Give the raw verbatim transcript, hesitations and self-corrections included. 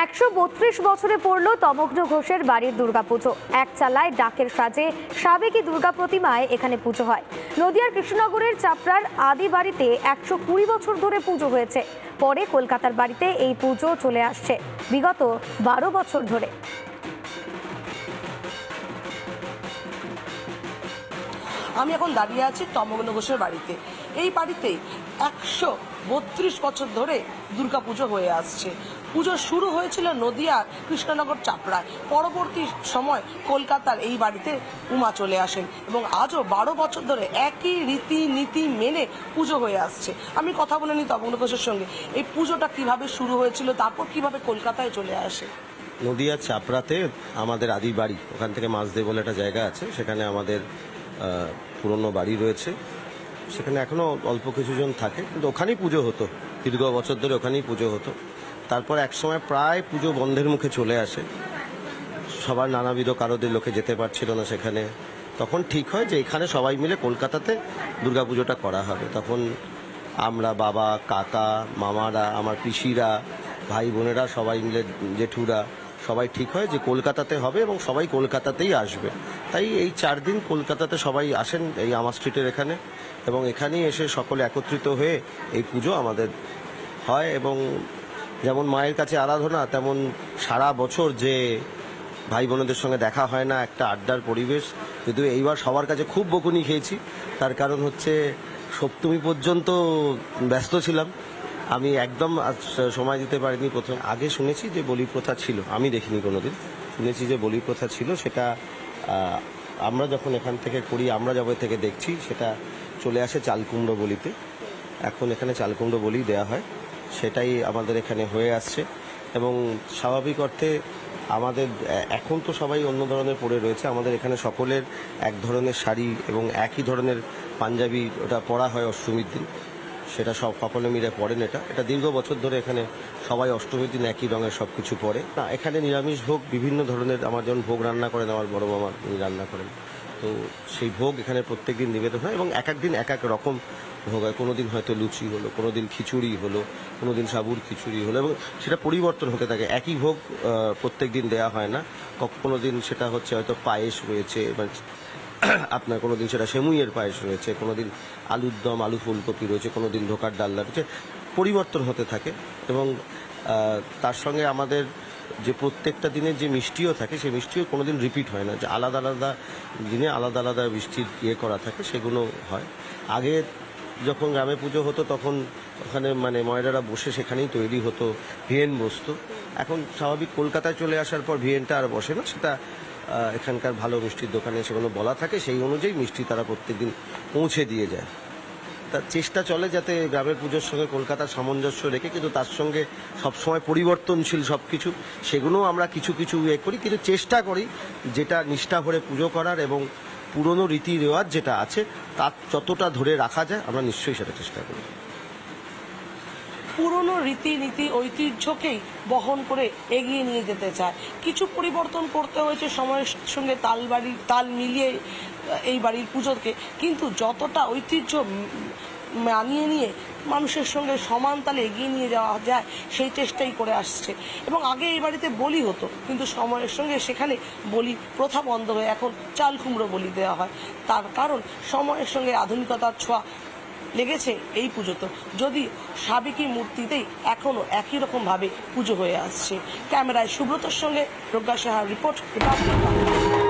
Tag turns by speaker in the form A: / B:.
A: একশো বত্রিশ বছরে পড়ল তমগ্ন ঘোষের বাড়ির দুর্গাপুজো। এক চালায় ডাকের সাজে সাবেকি দুর্গা প্রতিমায় এখানে পুজো হয়। নদিয়ার কৃষ্ণনগরের চাপড়ার আদি বাড়িতে একশো কুড়ি বছর ধরে পুজো হয়েছে। পরে কলকাতার বাড়িতে এই পুজো চলে আসছে বিগত বারো বছর ধরে।
B: আমি এখন দাঁড়িয়ে আছি তমগ্ন ঘোষের বাড়িতে। এই বাড়িতে একশো বত্রিশ বছর ধরে দুর্গাপুজো হয়ে আসছে। পুজো শুরু হয়েছিল নদিয়ার কৃষ্ণনগর চাপড়ায়, পরবর্তী সময় কলকাতার এই বাড়িতে উমা চলে আসেন এবং আজও বারো বছর ধরে একই রীতি নীতি মেনে পুজো হয়ে আসছে। আমি কথা বলে নিই তমগ্ন ঘোষের সঙ্গে, এই পুজোটা কিভাবে শুরু হয়েছিল, তারপর কিভাবে কলকাতায় চলে আসে।
C: নদিয়ার চাপড়াতে আমাদের আদি বাড়ি, ওখান থেকে মাঝদে বলে একটা জায়গা আছে, সেখানে আমাদের পুরনো বাড়ি রয়েছে। সেখানে এখনো অল্প কিছুজন থাকে, কিন্তু ওখানেই পুজো হতো দীর্ঘ বছর ধরে, ওখানেই পুজো হতো। তারপর একসময় প্রায় পুজো বন্ধের মুখে চলে আসে, সবার নানাবিধ কারণে লোকে যেতে পারছিল না সেখানে। তখন ঠিক হয় যে এখানে সবাই মিলে কলকাতাতে দুর্গাপুজোটা করা হবে। তখন আমরা বাবা, কাকা, মামারা, আমার পিসিরা, ভাই বোনেরা সবাই মিলে, জেঠুরা সবাই ঠিক হয় যে কলকাতাতে হবে এবং সবাই কলকাতাতেই আসবে। তাই এই চার দিন কলকাতাতে সবাই আসেন এই আমার স্ট্রিটের এখানে, এবং এখানেই এসে সকলে একত্রিত হয়ে এই পুজো আমাদের হয়। এবং যেমন মায়ের কাছে আরাধনা, তেমন সারা বছর যে ভাই বোনদের সঙ্গে দেখা হয় না, একটা আড্ডার পরিবেশ। যদিও এইবার সবার কাছে খুব বকুনি খেয়েছি, তার কারণ হচ্ছে সপ্তমী পর্যন্ত ব্যস্ত ছিলাম, আমি একদম সময় দিতে পারিনি। প্রথম আগে শুনেছি যে বলি প্রথা ছিল, আমি দেখিনি কোনোদিন, শুনেছি যে বলি প্রথা ছিল। সেটা আমরা যখন এখান থেকে করি, আমরা যবে থেকে দেখছি, সেটা চলে আসে চালকুমড়ো বলিতে। এখন এখানে চালকুমড়ো বলি দেয়া হয়, সেটাই আমাদের এখানে হয়ে আসছে। এবং স্বাভাবিক অর্থে আমাদের এখন তো সবাই অন্য ধরনের পরে রয়েছে, আমাদের এখানে সকলের এক ধরনের শাড়ি এবং একই ধরনের পাঞ্জাবি ওটা পরা হয় অষ্টমীর দিন, সেটা সব সকলে মিলে পড়েন। এটা এটা দীর্ঘ বছর ধরে এখানে সবাই অষ্টমীর দিন একই রঙের সব কিছু পরে। না, এখানে নিরামিষ ভোগ বিভিন্ন ধরনের, আমার যেমন ভোগ রান্না করেন আমার বড় মামা, উনি রান্না করেন, তো সেই ভোগ এখানে প্রত্যেক দিন নিবেদন হয় এবং এক এক দিন এক এক রকম ভোগ হয়। কোনো দিন হয়তো লুচি হলো, কোনো দিন খিচুড়ি হলো, কোনো দিন সাবুর খিচুড়ি হলো, এবং সেটা পরিবর্তন হতে থাকে। একই ভোগ প্রত্যেক দিন দেওয়া হয় না। কোনো দিন সেটা হচ্ছে হয়তো পায়েস রয়েছে, মানে আপনার কোনো দিন সেটা সেমুইয়ের পায়েস রয়েছে, কোনো দিন আলুর দম, আলু ফুলকপি রয়েছে, কোনো দিন ঢোকার ডালনা রয়েছে, পরিবর্তন হতে থাকে। এবং তার সঙ্গে আমাদের যে প্রত্যেকটা দিনের যে মিষ্টিও থাকে, সেই মিষ্টিও কোনো দিন রিপিট হয় না, যে আলাদা আলাদা দিনে আলাদা আলাদা মিষ্টির ইয়ে করা থাকে, সেগুলো হয়। আগে যখন গ্রামে পুজো হতো তখন ওখানে মানে ময়রারা বসে সেখানেই তৈরি হতো, ভিয়েন বসতো। এখন স্বাভাবিক কলকাতায় চলে আসার পর ভিয়েনটা আর বসে না, সেটা এখানকার ভালো মিষ্টির দোকানে সেগুলো বলা থাকে, সেই অনুযায়ী মিষ্টি তারা প্রত্যেকদিন পৌঁছে দিয়ে যায়। তার চেষ্টা চলে যাতে গ্রামের পুজোর সঙ্গে কলকাতার সামঞ্জস্য রেখে, কিন্তু তার সঙ্গে সবসময় পরিবর্তনশীল সব কিছু, সেগুলোও আমরা কিছু কিছু ইয়ে করি, কিন্তু চেষ্টা করি যেটা নিষ্ঠা ভরে পুজো করার এবং পুরনো রীতি রেওয়াজ যেটা আছে তার যতটা ধরে রাখা যায় আমরা নিশ্চয়ই সেটা চেষ্টা করি।
B: পুরনো রীতিনীতি ঐতিহ্যকেই বহন করে এগিয়ে নিয়ে যেতে চায়। কিছু পরিবর্তন করতে হয়েছে সময়ের সঙ্গে, তাল বাড়ির তাল মিলিয়ে এই বাড়ির পুজোকে, কিন্তু যতটা ঐতিহ্য মানিয়ে নিয়ে মানুষের সঙ্গে সমান তালে এগিয়ে নিয়ে যাওয়া যায় সেই চেষ্টাই করে আসছে। এবং আগে এই বাড়িতে বলি হতো, কিন্তু সময়ের সঙ্গে সেখানে বলি প্রথা বন্ধ হয়ে এখন চাল কুমড়ো বলি দেওয়া হয়। তার কারণ সময়ের সঙ্গে আধুনিকতার ছোঁয়া লেগেছে এই পুজোতে, যদি সাবেকি মূর্তিতেই এখনও একই রকমভাবে পুজো হয়ে আসছে। ক্যামেরায় সুব্রতর সঙ্গে প্রজ্ঞা সাহার রিপোর্ট।